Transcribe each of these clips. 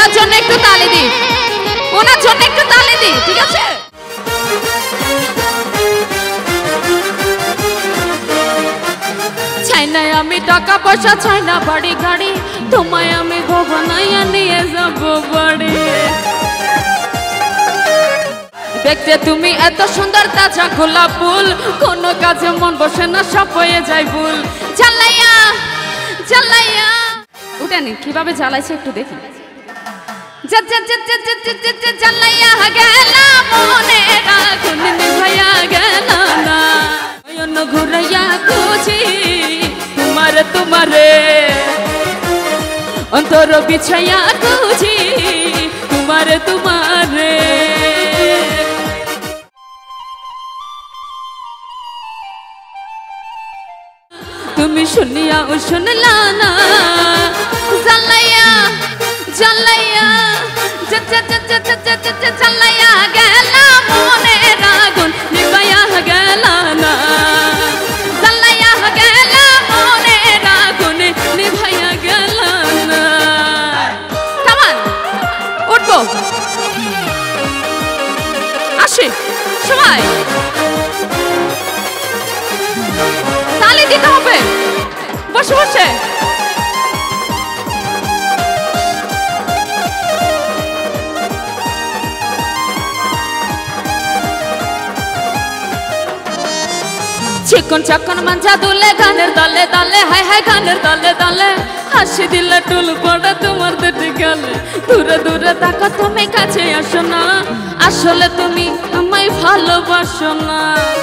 ওনার জন্য একটু তালি দিই, ওনার জন্য একটু তালি দিই, ঠিক আছে? চাই না আমি টাকা পয়সা, চাই না বাড়ি গাড়ি, তোমায় আমি গগনাইয়া নিয়ে যাবো বাড়ি। দেখতে তুমি এত সুন্দর তাজা গোলাপ ফুল, কোনো কাজে মন বসে না, সব হয়ে যায় ভুল। জ্বালাইয়া জ্বালাইয়া উঠেনি কিভাবে জ্বালাইছে একটু দেখি। জ্বালাইয়া গেলাম মনের আগুন নিভাইয়া গেল না, নয়ন ঘুরাইয়া খুঁজি তোমারে তোমারে, অন্তর বিছাইয়া খুঁজি তোমারে তোমারে। তুমি শুনিয়াও শুনলা না, জ্বালাইয়া জ্বালাইয়া জ্বালাইয়া গেলাম মনের আগুন নিভাইয়া গেল না, জ্বালাইয়া গেলাম মনের আগুন নিভাইয়া গেল না। কামান উঠবো, আসি সবাই তালি দিতে হবে, বসে বসে। চিকন চাকন মাঞ্জা দুলে গানের দলে দলে, হায় হায় গানের দলে দলে, হাসি দিলে টুল পড়ে তোমার দুটি গালে। দূরে দূরে তাকো তুমি কাছে আসো না, আসলে তুমি আমায় ভালোবাসো না।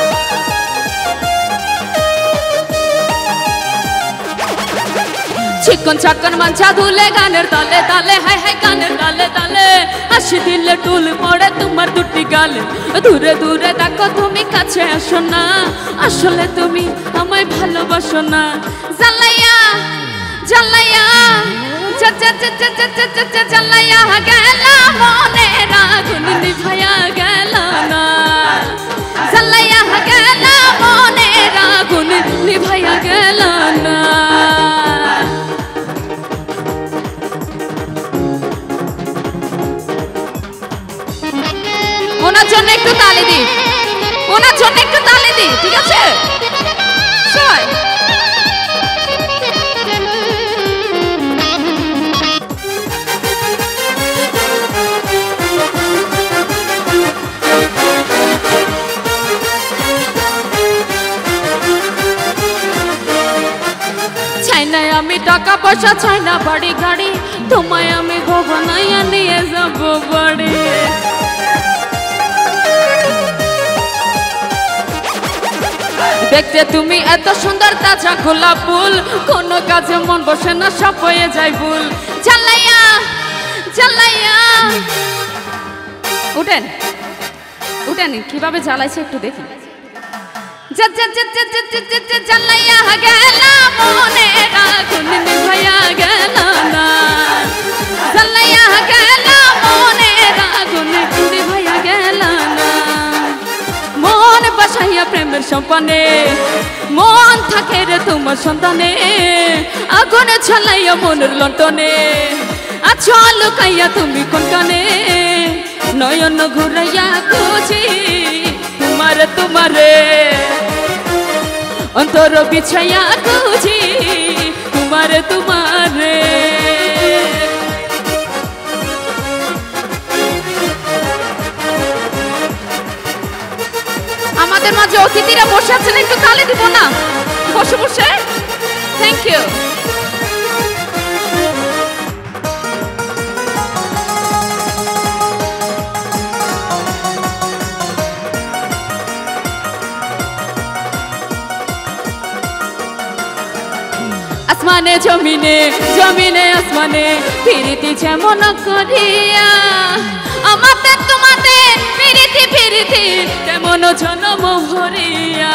চিকন চাকন মাঞ্জা দুলে গানের দলে দলে, হায় হায় গানের দলে দলে, হাসি দিলে টুল পড়ে তোমার দুটি গালে। দূরে দূরে দেখো তুমি কাছে আসো না, আসলে তুমি আমায় ভালোবাসো না। জ্বালাইয়া জ্বালাইয়া জ্বালাইয়া গেলাম মনের আগুন নিভাইয়া গেল না, জ্বালাইয়া গেলাম মনের আগুন নিভাইয়া গেল না। ওনার জন্য একটু তালি দিই, ওনার জন্য একটু তালি দিই, ঠিক আছে? সবাই চাই না আমি টাকা পয়সা, চাই না বাড়ি গাড়ি, তোমায় আমি গগনাইয়া নিয়ে যাবো বাড়ি। দেখতে তুমি এত সুন্দর তাজা গোলাপ ফুল, কোনো কাজে মন বসে না, সব হয়ে যায় ভুল। জ্বালাইয়া জ্বালাইয়া উঠেন উঠেন কিভাবে জ্বালাইছে একটু দেখি। জ্বালাইয়া গেলাম মনের আগুন নিভাইয়া গেল না, জ্বালাইয়া গেলাম মনের আগুন নিভাইয়া গেল না। মন বাসাইয়া প্রেমের সম্পানে, মন থাকে রে তোমার সন্তানে, আগুনে ঝালাইয়া মনের লন্টনে, আছো লুকাইয়া তুমি কোনখানে, নয়ন ঘুরাইয়া খুঁজি তোমারে তোমারে, অন্তর বিছাইয়া খুঁজি তোমারে তোমারে। আমাদের মাঝে অতিথিরা বসে আছেন, একটু তালি দিব না? বসে বসে, থ্যাংক ইউ। আসমানে জমিনে জমিনে আসমানে, ফিরিতি যেমন করিয়া, আমাদের তোমাদের ফিরিতি ফিরিতি তেমন জনম ভরিয়া।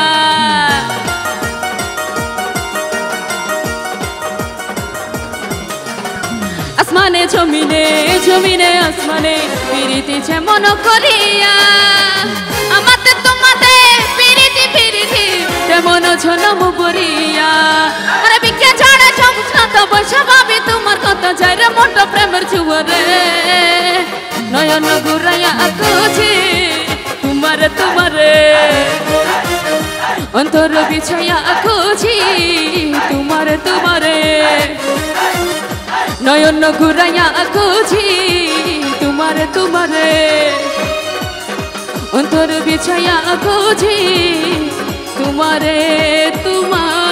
আসমানে জমিনে জমিনে আসমানে, ফিরিতি যেমন করিয়া, আমাদের তোমাদের ফিরিতি ফিরিতি তেমন জনম ভরিয়া। কে ছাড়ে সমস্যা বসে ভাবি তোমার কথা যায় রে মোটা প্রেমের জুয়ারে নয়ন ঘুরাইয়া খুঁজি তোমারে তোমারে অন্তর বিছাইয়া খুঁজি তোমারে তোমারে নয়ন ঘুরাইয়া খুঁজি তোমারে তোমারে অন্তর বিছাইয়া খুঁজি তোমারে তোমার